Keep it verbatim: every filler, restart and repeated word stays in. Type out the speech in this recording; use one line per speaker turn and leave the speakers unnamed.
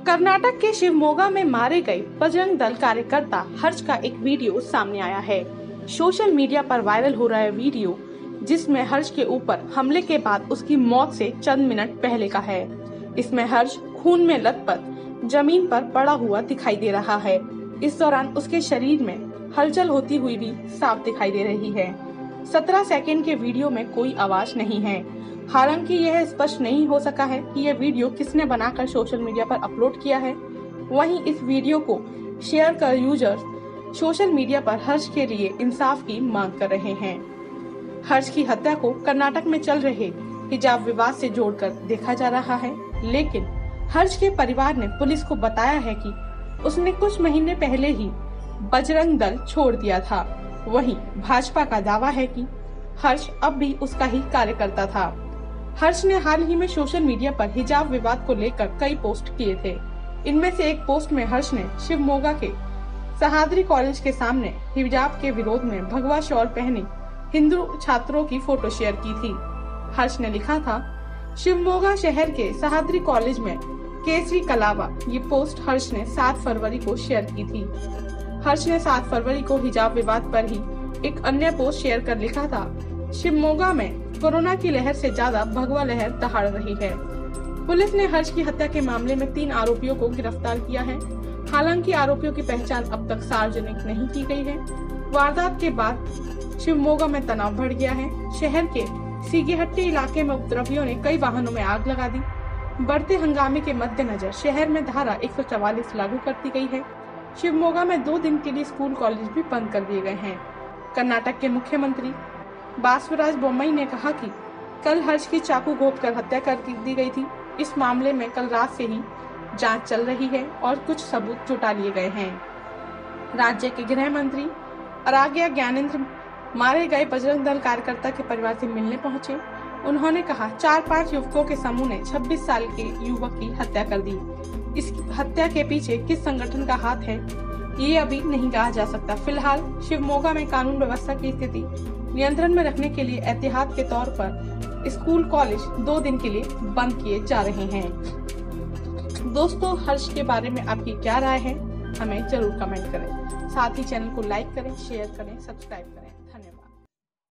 कर्नाटक के शिवमोगा में मारे गए बजरंग दल कार्यकर्ता हर्ष का एक वीडियो सामने आया है। सोशल मीडिया पर वायरल हो रहा है वीडियो, जिसमें हर्ष के ऊपर हमले के बाद उसकी मौत से चंद मिनट पहले का है। इसमें हर्ष खून में लथपथ जमीन पर पड़ा हुआ दिखाई दे रहा है। इस दौरान उसके शरीर में हलचल होती हुई भी साफ दिखाई दे रही है। सत्रह सेकंड के वीडियो में कोई आवाज नहीं है। हालांकि यह स्पष्ट नहीं हो सका है कि यह वीडियो किसने बनाकर सोशल मीडिया पर अपलोड किया है। वहीं इस वीडियो को शेयर कर यूजर्स सोशल मीडिया पर हर्ष के लिए इंसाफ की मांग कर रहे हैं। हर्ष की हत्या को कर्नाटक में चल रहे हिजाब विवाद से जोड़कर देखा जा रहा है, लेकिन हर्ष के परिवार ने पुलिस को बताया है कि उसने कुछ महीने पहले ही बजरंग दल छोड़ दिया था। वहीं भाजपा का दावा है कि हर्ष अब भी उसका ही कार्यकर्ता था। हर्ष ने हाल ही में सोशल मीडिया पर हिजाब विवाद को लेकर कई पोस्ट किए थे। इनमें से एक पोस्ट में हर्ष ने शिवमोगा के सहाद्री कॉलेज के सामने हिजाब के विरोध में भगवा शॉल पहने हिंदू छात्रों की फोटो शेयर की थी। हर्ष ने लिखा था, शिवमोगा शहर के सहाद्री कॉलेज में केसरी कलावा। ये पोस्ट हर्ष ने सात फरवरी को शेयर की थी। हर्ष ने सात फरवरी को हिजाब विवाद पर ही एक अन्य पोस्ट शेयर कर लिखा था, शिवमोगा में कोरोना की लहर से ज्यादा भगवा लहर दहाड़ रही है। पुलिस ने हर्ष की हत्या के मामले में तीन आरोपियों को गिरफ्तार किया है। हालांकि आरोपियों की पहचान अब तक सार्वजनिक नहीं की गई है। वारदात के बाद शिवमोगा में तनाव बढ़ गया है। शहर के सीगेहट्टी इलाके में उपद्रवियों ने कई वाहनों में आग लगा दी। बढ़ते हंगामे के मद्देनजर शहर में धारा एक सौ चवालीस लागू कर दी गई है। शिवमोगा में दो दिन के लिए स्कूल कॉलेज भी बंद कर दिए गए हैं। कर्नाटक के मुख्यमंत्री बासवराज बोम्मई ने कहा कि कल हर्ष की चाकू घोंप कर हत्या कर दी गई थी। इस मामले में कल रात से ही जांच चल रही है और कुछ सबूत जुटा लिए गए हैं। राज्य के गृह मंत्री अराग्या ज्ञानेंद्र मारे गए बजरंग दल कार्यकर्ता के परिवार से मिलने पहुंचे। उन्होंने कहा, चार पांच युवकों के समूह ने छब्बीस साल के युवक की हत्या कर दी। इस हत्या के पीछे किस संगठन का हाथ है, ये अभी नहीं कहा जा सकता। फिलहाल शिवमोगा में कानून व्यवस्था की स्थिति नियंत्रण में रखने के लिए एहतियात के तौर पर स्कूल कॉलेज दो दिन के लिए बंद किए जा रहे हैं। दोस्तों, हर्ष के बारे में आपकी क्या राय है, हमें जरूर कमेंट करें। साथ ही चैनल को लाइक करें, शेयर करें, सब्सक्राइब करें।